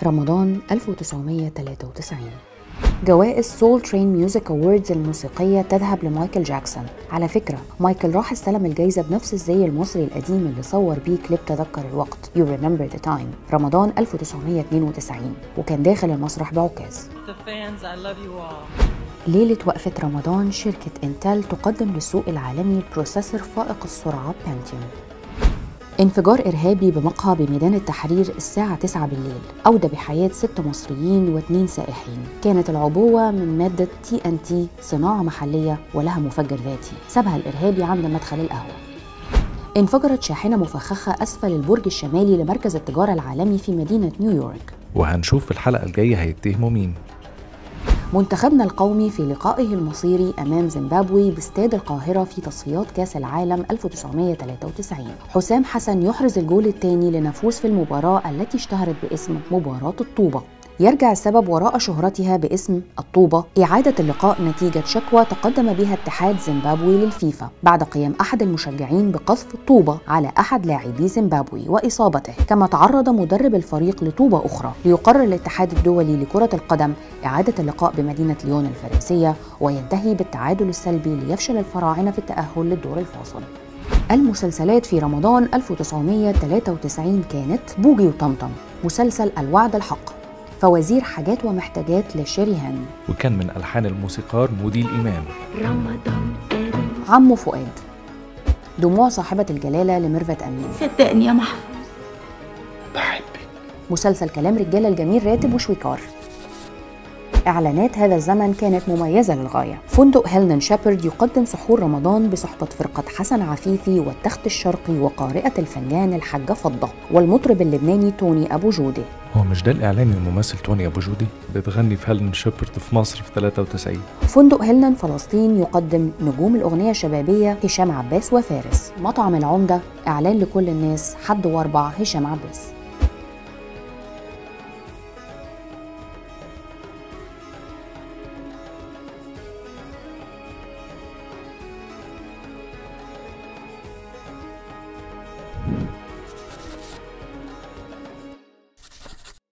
رمضان 1993. جوائز سول ترين ميوزك أووردز الموسيقية تذهب لمايكل جاكسون. على فكرة مايكل راح استلم الجايزة بنفس الزي المصري القديم اللي صور بيه كليب تذكر الوقت You Remember the Time رمضان 1992، وكان داخل المسرح بعكاز. ليلة وقفة رمضان شركة انتل تقدم للسوق العالمي بروسيسور فائق السرعة بنتيوم. انفجار إرهابي بمقهى بميدان التحرير الساعة 9 بالليل أودى بحياة 6 مصريين و2 سائحين. كانت العبوة من مادة TNT صناعة محلية ولها مفجر ذاتي، سابها الإرهابي عند مدخل القهوة. انفجرت شاحنة مفخخة أسفل البرج الشمالي لمركز التجارة العالمي في مدينة نيويورك. وهنشوف في الحلقة الجاية هيتهموا مين. منتخبنا القومي في لقائه المصيري أمام زيمبابوي باستاد القاهرة في تصفيات كأس العالم 1993. حسام حسن يحرز الجول الثاني لنفوز في المباراة التي اشتهرت باسم مباراة الطوبة. يرجع السبب وراء شهرتها باسم الطوبة إعادة اللقاء نتيجة شكوى تقدم بها اتحاد زيمبابوي للفيفا بعد قيام أحد المشجعين بقذف الطوبة على أحد لاعبي زيمبابوي وإصابته. كما تعرض مدرب الفريق لطوبة أخرى. ليقرر الاتحاد الدولي لكرة القدم إعادة اللقاء بمدينة ليون الفرنسية وينتهي بالتعادل السلبي ليفشل الفراعنة في التأهل للدور الفاصل. المسلسلات في رمضان 1993 كانت بوجي وطمطم، مسلسل الوعد الحق، فوازير حاجات ومحتاجات لشريهان، وكان من ألحان الموسيقار مودي الإمام. رمضان عمو فؤاد، دموع صاحبة الجلالة لميرفت أمين، صدقني يا محفوظ بحبك، مسلسل كلام رجالة الجميل راتب وشويكار. إعلانات هذا الزمن كانت مميزة للغاية. فندق هيلنن شابرد يقدم سحور رمضان بصحبة فرقة حسن عفيفي والتخت الشرقي وقارئة الفنجان الحاجة فضة والمطرب اللبناني توني أبو جودة. هو مش ده الإعلامي الممثل توني أبو جودي بتغني في هيلنن شابرد في مصر في 93؟ فندق هيلنن فلسطين يقدم نجوم الأغنية الشبابية هشام عباس وفارس. مطعم العمدة إعلان لكل الناس حد واربع هشام عباس.